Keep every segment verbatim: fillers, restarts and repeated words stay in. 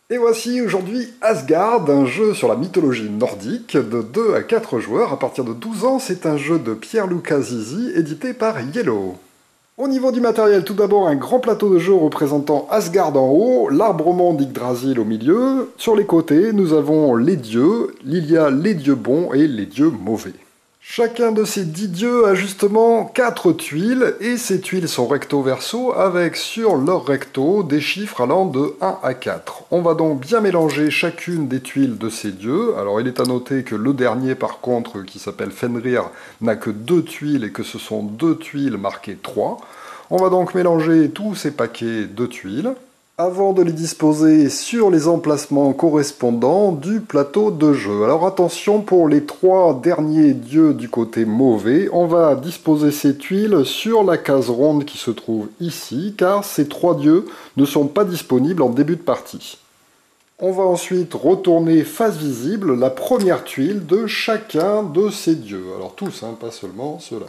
Et voici aujourd'hui Asgard, un jeu sur la mythologie nordique de deux à quatre joueurs. À partir de douze ans, c'est un jeu de Pierluca Zizi, édité par Yellow. Au niveau du matériel, tout d'abord un grand plateau de jeu représentant Asgard en haut, l'arbre-monde Yggdrasil au milieu. Sur les côtés, nous avons les dieux, il y a les dieux bons et les dieux mauvais. Chacun de ces dix dieux a justement quatre tuiles, et ces tuiles sont recto-verso avec sur leur recto des chiffres allant de un à quatre. On va donc bien mélanger chacune des tuiles de ces dieux. Alors il est à noter que le dernier par contre, qui s'appelle Fenrir, n'a que deux tuiles et que ce sont deux tuiles marquées trois. On va donc mélanger tous ces paquets de tuiles avant de les disposer sur les emplacements correspondants du plateau de jeu. Alors attention, pour les trois derniers dieux du côté mauvais, on va disposer ces tuiles sur la case ronde qui se trouve ici, car ces trois dieux ne sont pas disponibles en début de partie. On va ensuite retourner face visible la première tuile de chacun de ces dieux. Alors tous, hein, pas seulement ceux-là.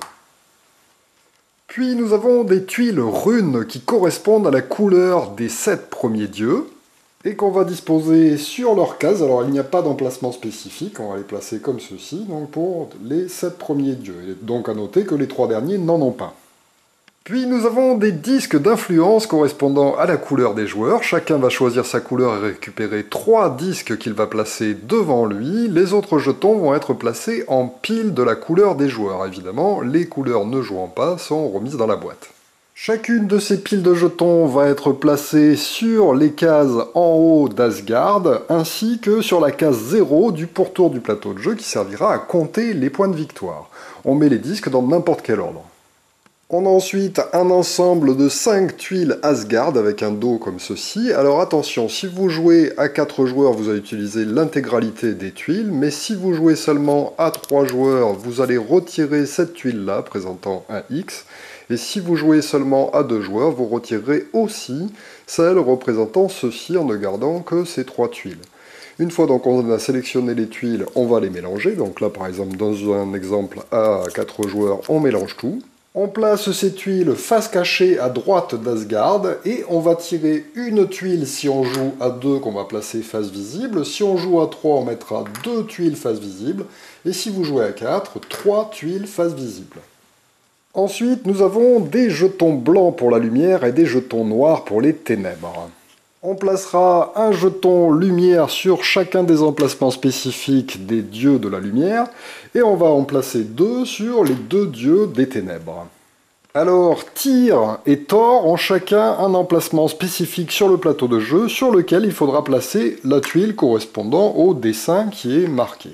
Puis nous avons des tuiles runes qui correspondent à la couleur des sept premiers dieux et qu'on va disposer sur leur case. Alors il n'y a pas d'emplacement spécifique, on va les placer comme ceci, donc pour les sept premiers dieux. Il est donc à noter que les trois derniers n'en ont pas. Puis nous avons des disques d'influence correspondant à la couleur des joueurs. Chacun va choisir sa couleur et récupérer trois disques qu'il va placer devant lui. Les autres jetons vont être placés en pile de la couleur des joueurs. Évidemment, les couleurs ne jouant pas sont remises dans la boîte. Chacune de ces piles de jetons va être placée sur les cases en haut d'Asgard, ainsi que sur la case zéro du pourtour du plateau de jeu qui servira à compter les points de victoire. On met les disques dans n'importe quel ordre. On a ensuite un ensemble de cinq tuiles Asgard avec un dos comme ceci. Alors attention, si vous jouez à quatre joueurs, vous allez utiliser l'intégralité des tuiles, mais si vous jouez seulement à trois joueurs, vous allez retirer cette tuile-là, présentant un X, et si vous jouez seulement à deux joueurs, vous retirerez aussi celle représentant ceci en ne gardant que ces trois tuiles. Une fois donc on a sélectionné les tuiles, on va les mélanger. Donc là par exemple, dans un exemple à quatre joueurs, on mélange tout. On place ces tuiles face cachée à droite d'Asgard et on va tirer une tuile si on joue à deux qu'on va placer face visible. Si on joue à trois, on mettra deux tuiles face visible. Et si vous jouez à quatre, trois tuiles face visible. Ensuite, nous avons des jetons blancs pour la lumière et des jetons noirs pour les ténèbres. On placera un jeton lumière sur chacun des emplacements spécifiques des dieux de la lumière, et on va en placer deux sur les deux dieux des ténèbres. Alors, Tyr et Thor ont chacun un emplacement spécifique sur le plateau de jeu, sur lequel il faudra placer la tuile correspondant au dessin qui est marqué.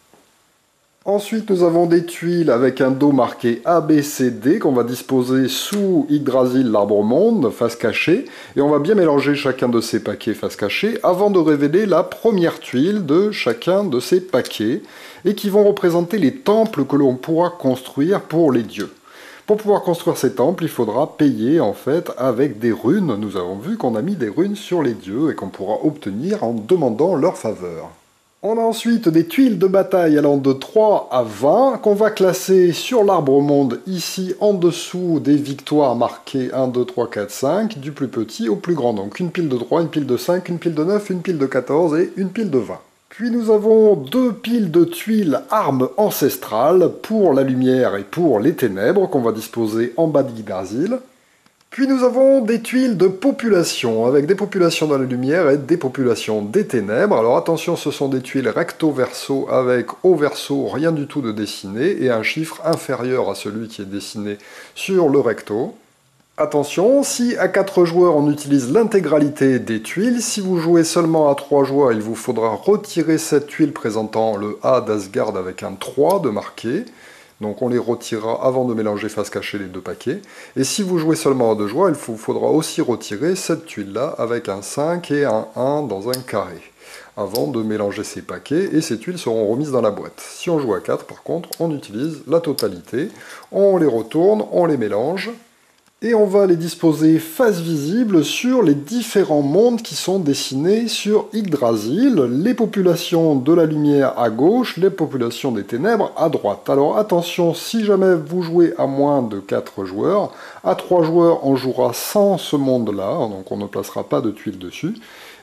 Ensuite, nous avons des tuiles avec un dos marqué A, B, C, D qu'on va disposer sous Yggdrasil, l'arbre-monde, face cachée. Et on va bien mélanger chacun de ces paquets face cachée avant de révéler la première tuile de chacun de ces paquets et qui vont représenter les temples que l'on pourra construire pour les dieux. Pour pouvoir construire ces temples, il faudra payer en fait avec des runes. Nous avons vu qu'on a mis des runes sur les dieux et qu'on pourra obtenir en demandant leur faveur. On a ensuite des tuiles de bataille allant de trois à vingt qu'on va classer sur l'arbre-monde ici en dessous des victoires marquées un, deux, trois, quatre, cinq, du plus petit au plus grand. Donc une pile de trois, une pile de cinq, une pile de neuf, une pile de quatorze et une pile de vingt. Puis nous avons deux piles de tuiles armes ancestrales pour la lumière et pour les ténèbres qu'on va disposer en bas d'Yggdrasil. Puis nous avons des tuiles de population, avec des populations dans la lumière et des populations des ténèbres. Alors attention, ce sont des tuiles recto-verso avec au verso rien du tout de dessiné et un chiffre inférieur à celui qui est dessiné sur le recto. Attention, si à quatre joueurs on utilise l'intégralité des tuiles, si vous jouez seulement à trois joueurs, il vous faudra retirer cette tuile présentant le A d'Asgard avec un trois de marqué. Donc on les retirera avant de mélanger face cachée les deux paquets. Et si vous jouez seulement à deux joueurs, il vous faudra aussi retirer cette tuile-là avec un cinq et un un dans un carré, avant de mélanger ces paquets, et ces tuiles seront remises dans la boîte. Si on joue à quatre, par contre, on utilise la totalité. On les retourne, on les mélange, et on va les disposer face visible sur les différents mondes qui sont dessinés sur Yggdrasil, les populations de la lumière à gauche, les populations des ténèbres à droite. Alors attention, si jamais vous jouez à moins de quatre joueurs, à trois joueurs on jouera sans ce monde-là, donc on ne placera pas de tuiles dessus,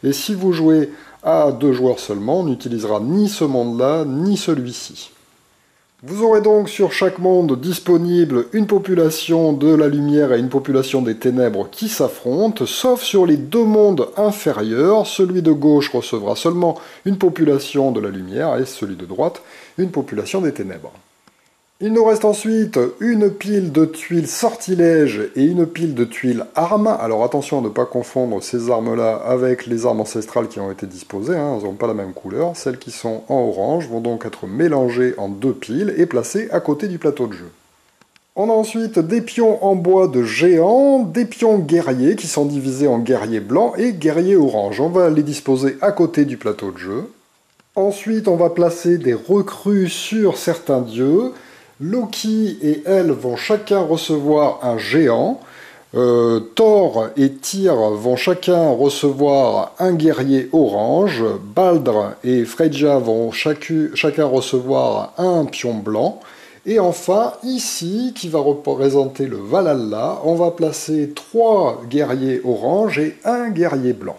Et si vous jouez à deux joueurs seulement, on n'utilisera ni ce monde-là, ni celui-ci. Vous aurez donc sur chaque monde disponible une population de la lumière et une population des ténèbres qui s'affrontent, sauf sur les deux mondes inférieurs. Celui de gauche recevra seulement une population de la lumière et celui de droite une population des ténèbres. Il nous reste ensuite une pile de tuiles sortilèges et une pile de tuiles armes. Alors attention à ne pas confondre ces armes-là avec les armes ancestrales qui ont été disposées, hein, elles n'ont pas la même couleur. Celles qui sont en orange vont donc être mélangées en deux piles et placées à côté du plateau de jeu. On a ensuite des pions en bois de géants, des pions guerriers qui sont divisés en guerriers blancs et guerriers orange. On va les disposer à côté du plateau de jeu. Ensuite, on va placer des recrues sur certains dieux. Loki et elle vont chacun recevoir un géant. Euh, Thor et Tyr vont chacun recevoir un guerrier orange. Baldr et Freyja vont chacu, chacun recevoir un pion blanc. Et enfin, ici, qui va représenter le Valhalla, on va placer trois guerriers orange et un guerrier blanc.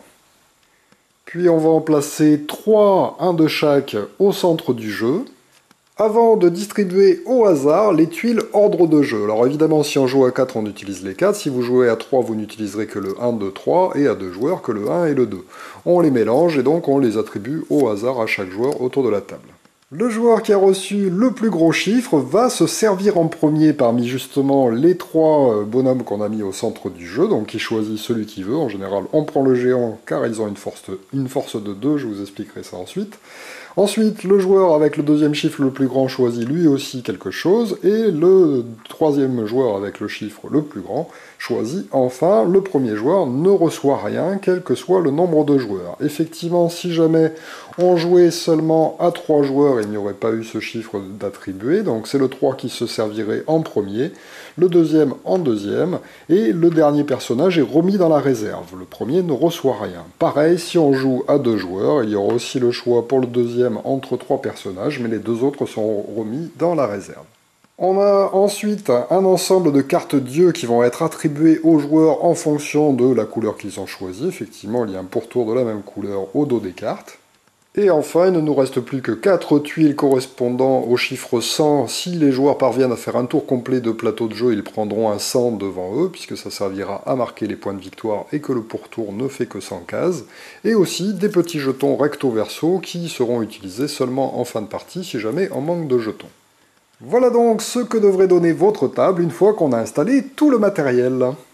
Puis on va en placer trois, un de chaque, au centre du jeu, avant de distribuer au hasard les tuiles ordre de jeu. Alors évidemment, si on joue à quatre, on utilise les quatre. Si vous jouez à trois, vous n'utiliserez que le un, deux, trois, et à deux joueurs que le un et le deux. On les mélange et donc on les attribue au hasard à chaque joueur autour de la table. Le joueur qui a reçu le plus gros chiffre va se servir en premier parmi justement les trois bonhommes qu'on a mis au centre du jeu, donc il choisit celui qu'il veut. En général, on prend le géant car ils ont une force, une force de deux, je vous expliquerai ça ensuite. Ensuite, le joueur avec le deuxième chiffre le plus grand choisit lui aussi quelque chose, et le troisième joueur avec le chiffre le plus grand choisit enfin, le premier joueur ne reçoit rien, quel que soit le nombre de joueurs. Effectivement, si jamais on jouait seulement à trois joueurs, il n'y aurait pas eu ce chiffre d'attribué, donc c'est le trois qui se servirait en premier, le deuxième en deuxième, et le dernier personnage est remis dans la réserve. Le premier ne reçoit rien. Pareil, si on joue à deux joueurs, il y aura aussi le choix pour le deuxième entre trois personnages, mais les deux autres sont remis dans la réserve. On a ensuite un ensemble de cartes dieux qui vont être attribuées aux joueurs en fonction de la couleur qu'ils ont choisie. Effectivement, il y a un pourtour de la même couleur au dos des cartes. Et enfin, il ne nous reste plus que quatre tuiles correspondant au chiffre cent. Si les joueurs parviennent à faire un tour complet de plateau de jeu, ils prendront un cent devant eux, puisque ça servira à marquer les points de victoire et que le pourtour ne fait que cent cases. Et aussi des petits jetons recto-verso qui seront utilisés seulement en fin de partie si jamais on manque de jetons. Voilà donc ce que devrait donner votre table une fois qu'on a installé tout le matériel.